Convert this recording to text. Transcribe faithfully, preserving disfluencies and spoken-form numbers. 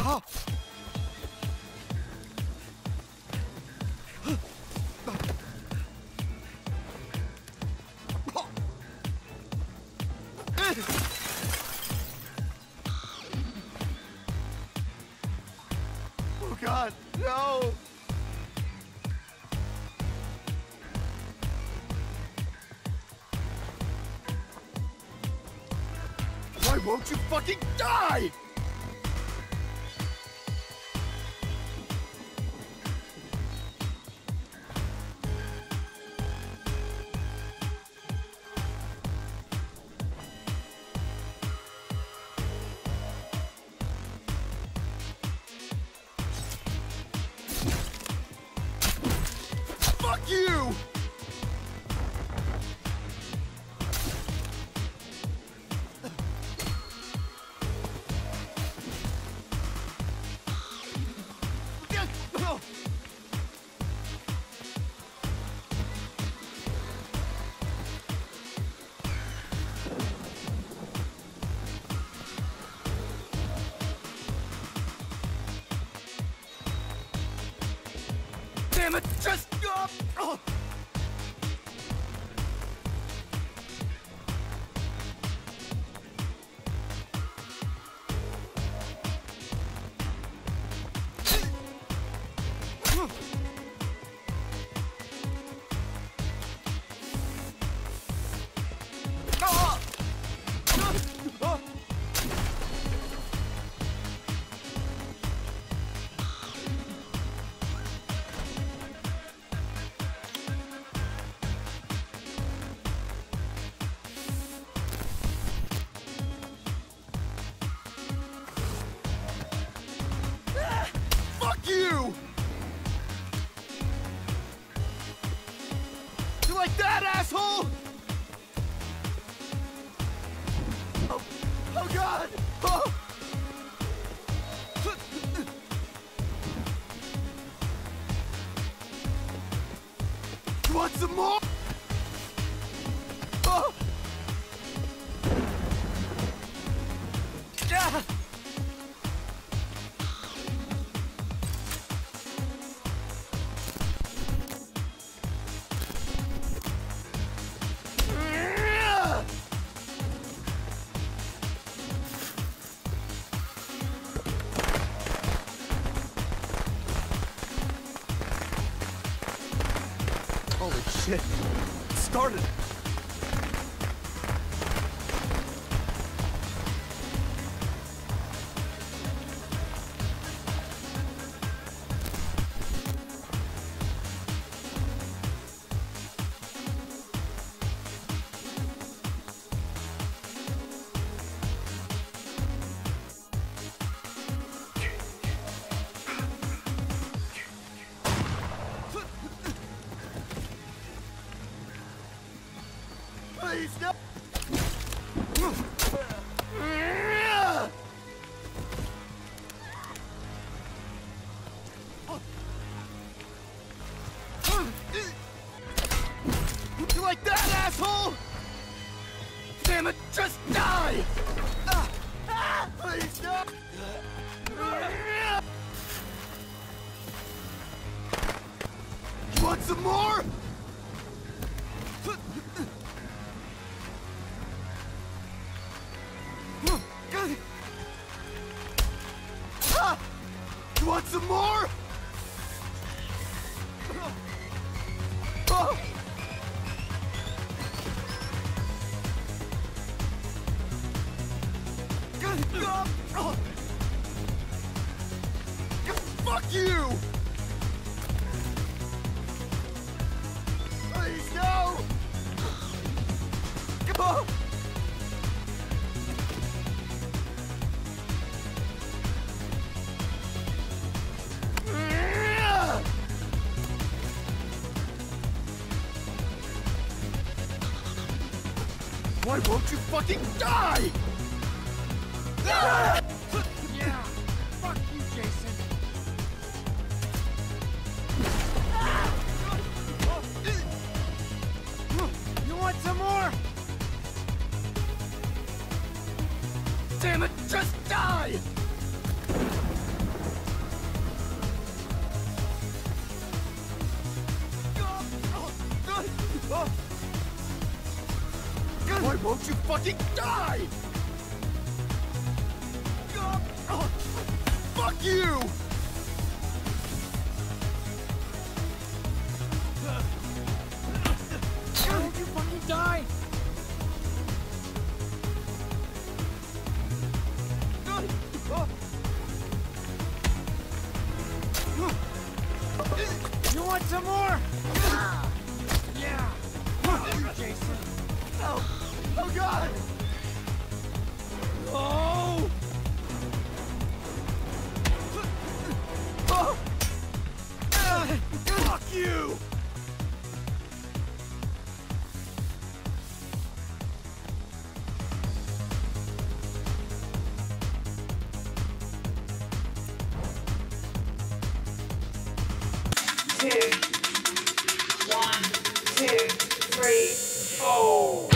Oh. Oh God, no! Why won't you fucking die? Fuck you! Damn it, just go! Oh. You! You like that, asshole? Oh, oh God! Oh. You want some more? Oh. Yeah. Holy shit. It started. Please, no! You like that, asshole? Damn it, just die! Ah, ah, please, no! You want some more? You want some more? Oh. Oh. Fuck you! Please, no! Oh. Why won't you fucking die? Ah! Yeah, fuck you, Jason. You want some more? Damn it, just die! Why won't you fucking die? Uh, uh, fuck you! Why won't you fucking die? You want some more? Yeah. Fuck you, Jason. Oh, oh God! Oh! Oh! Ah, fuck you! Two, one, two, three, four.